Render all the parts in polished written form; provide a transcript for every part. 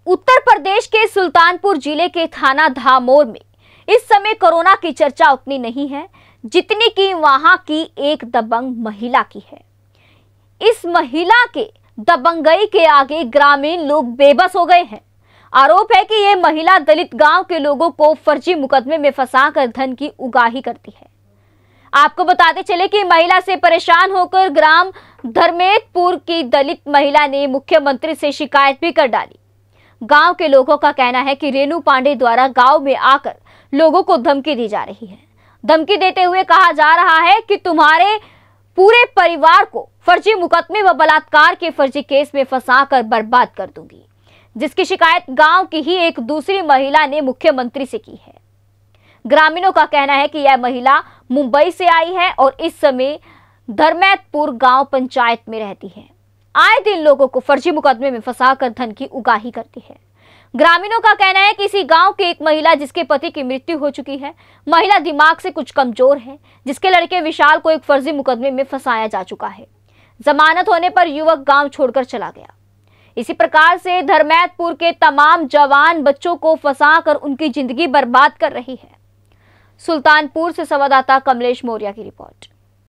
उत्तर प्रदेश के सुल्तानपुर जिले के थाना धामोर में इस समय कोरोना की चर्चा उतनी नहीं है जितनी कि वहां की एक दबंग महिला की है। इस महिला के दबंगई के आगे ग्रामीण लोग बेबस हो गए हैं। आरोप है कि ये महिला दलित गांव के लोगों को फर्जी मुकदमे में फंसाकर धन की उगाही करती है। आपको बताते चले कि महिला से परेशान होकर ग्राम धर्मेतपुर की दलित महिला ने मुख्यमंत्री से शिकायत भी कर डाली। गांव के लोगों का कहना है कि रेणु पांडे द्वारा गांव में आकर लोगों को धमकी दी जा रही है। धमकी देते हुए कहा जा रहा है कि तुम्हारे पूरे परिवार को फर्जी मुकदमे व बलात्कार के फर्जी केस में फंसाकर बर्बाद कर दूंगी, जिसकी शिकायत गांव की ही एक दूसरी महिला ने मुख्यमंत्री से की है। ग्रामीणों का कहना है कि यह महिला मुंबई से आई है और इस समय धर्मेतपुर गांव पंचायत में रहती है। आए दिन लोगों को फर्जी मुकदमे में फंसाकर धन की उगाही करती है। ग्रामीणों का कहना है कि इसी गांव की एक महिला जिसके पति की मृत्यु हो चुकी है, महिला दिमाग से कुछ कमजोर है, जिसके लड़के विशाल को एक फर्जी मुकदमे में फंसाया जा चुका है। जमानत होने पर युवक गांव छोड़कर चला गया। इसी प्रकार से धर्मेतपुर के तमाम जवान बच्चों को फंसाकर उनकी जिंदगी बर्बाद कर रही है। सुल्तानपुर से संवाददाता कमलेश मौर्य की रिपोर्ट।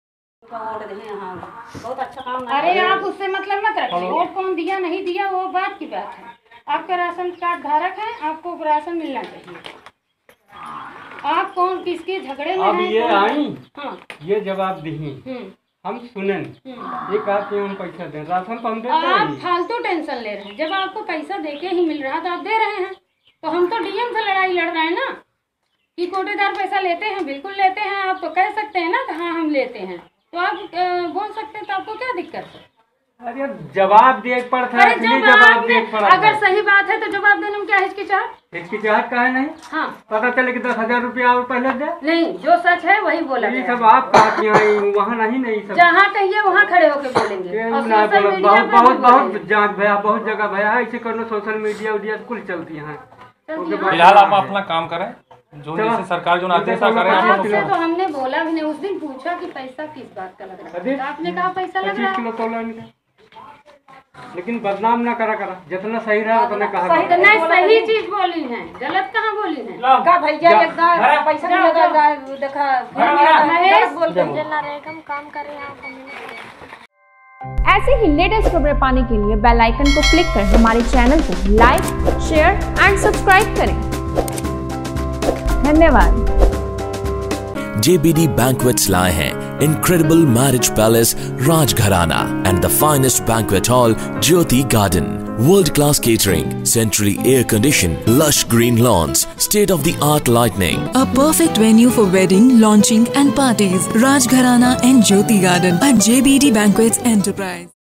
बहुत अच्छा काम। अरे आप उससे मतलब मत रखिए, वोट कौन दिया नहीं दिया वो बात की बात है। आपका राशन कार्ड धारक है, आपको राशन मिलना चाहिए। आप कौन किसके झगड़े में अब हैं? ये आई हाँ। ये जवाब दी हम सुनें, एक आदमी हम पैसा दें, राशन तो हम देते हैं। आप फालतू टेंशन ले रहे हैं। जब आपको पैसा देके ही मिल रहा तो आप दे रहे हैं, तो हम तो डीएम से लड़ाई लड़ रहे हैं ना कि कोटेदार पैसा लेते हैं। बिल्कुल लेते हैं, आप तो कह सकते हैं ना कि हाँ हम लेते हैं, तो आप बोल सकते हैं। तो आपको क्या दिक्कत है? अरे जवाब दे पड़ता है, जवाब दे पड़ा। अगर सही बात है तो जवाब देने में क्या हिचकिचाहट? हिचकिचाहट का है नहीं। हाँ, पता चले कि 10,000 रुपया और पहले दे। नहीं, जो सच है वही बोला। ये सब आप कहती हैं, वहाँ नहीं सब जहाँ कहिए वहाँ खड़े होकर बोलेंगे। बहुत जांच भैया, बहुत जगह भैया ऐसे करना। सोशल मीडिया उडिया कुल चलती है। फिलहाल आप अपना काम करें, जो जैसे सरकार जो आदेश करें। आपसे तो हमने बोला भी नहीं। उस दिन पूछा कि पैसा किस बात का लग रहा है, आपने कहा पैसा लग रहा है। 25 किलो तोला इनका। लेकिन बदनाम ना करा जितना सही रहा उतना कहा। सही चीज बोली है, गलत कहाँ बोली है? का भैया पैसा लगा देखा महेश बोल काम कर रहे हैं। ऐसे ही लेटेस्ट खबरें पाने के लिए बेल आइकन को क्लिक कर हमारे चैनल को लाइक, शेयर एंड सब्सक्राइब करें। धन्यवाद। JBD Banquets लाए हैं incredible marriage palace Rajgharana and the finest banquet hall Jyoti Garden. World-class catering, centrally air-conditioned, lush green lawns, state-of-the-art lighting. A perfect venue for wedding, launching and parties. Rajgharana and Jyoti Garden at JBD Banquets Enterprise.